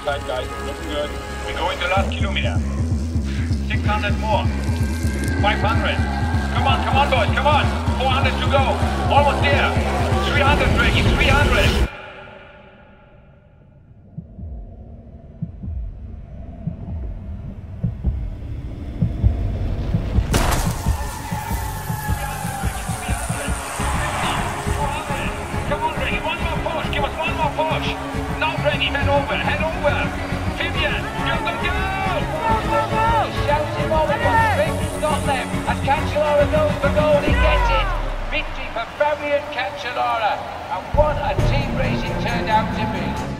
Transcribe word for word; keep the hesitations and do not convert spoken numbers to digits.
side, guys. Looking good. We're going to last kilometer. six hundred more. five hundred. Come on, come on, boys, come on. four hundred to go. Almost there. three hundred, Ricky, three hundred. Now, Frankie, head over, head over! Vivian, go, go, go! Go, go, go! Shouts him over, but Frankie's got them, and Cancellara goes for goal, he gets it! Victory for Fabian Cancellara, and what a team race it turned out to be!